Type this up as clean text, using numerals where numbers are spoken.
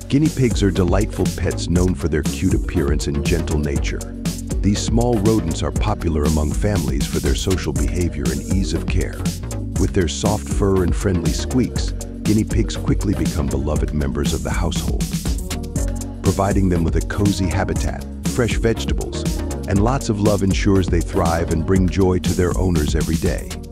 Guinea pigs are delightful pets known for their cute appearance and gentle nature. These small rodents are popular among families for their social behavior and ease of care. With their soft fur and friendly squeaks, guinea pigs quickly become beloved members of the household. Providing them with a cozy habitat, fresh vegetables, and lots of love ensures they thrive and bring joy to their owners every day.